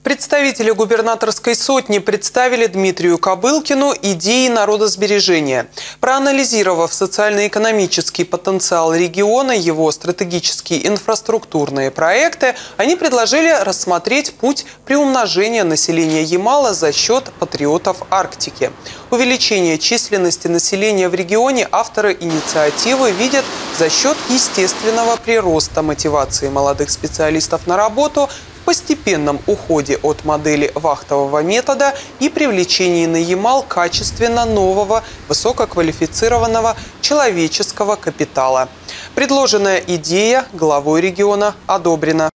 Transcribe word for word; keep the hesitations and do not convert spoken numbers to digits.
Представители губернаторской сотни представили Дмитрию Кобылкину идеи народосбережения. Проанализировав социально-экономический потенциал региона, его стратегические инфраструктурные проекты, они предложили рассмотреть путь приумножения населения Ямала за счет патриотов Арктики. Увеличение численности населения в регионе авторы инициативы видят за счет естественного прироста мотивации молодых специалистов на работу, постепенном уходе от модели вахтового метода и привлечении на Ямал качественно нового, высококвалифицированного человеческого капитала. Предложенная идея главой региона одобрена.